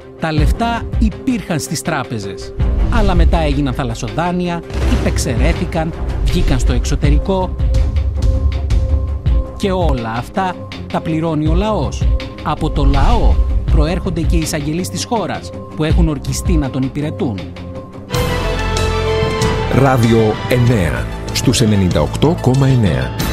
Τα λεφτά υπήρχαν στις τράπεζες, αλλά μετά έγιναν θαλασσοδάνεια, υπεξαιρέθηκαν, βγήκαν στο εξωτερικό και όλα αυτά τα πληρώνει ο λαός. Από το λαό προέρχονται και οι εισαγγελείς της χώρας που έχουν ορκιστεί να τον υπηρετούν. Ράδιο 9 στους 98,9.